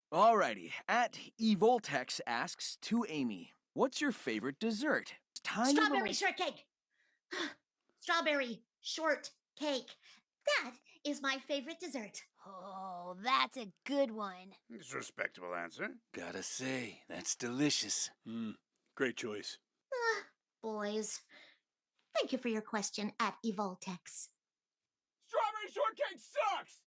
Alrighty, at Evoltex asks to Amy, what's your favorite dessert? Tiny Strawberry little... shortcake. Strawberry shortcake. That is my favorite dessert. Oh, that's a good one. It's a respectable answer. Gotta say, that's delicious. Great choice. Boys, thank you for your question at Evoltex. Strawberry shortcake sucks!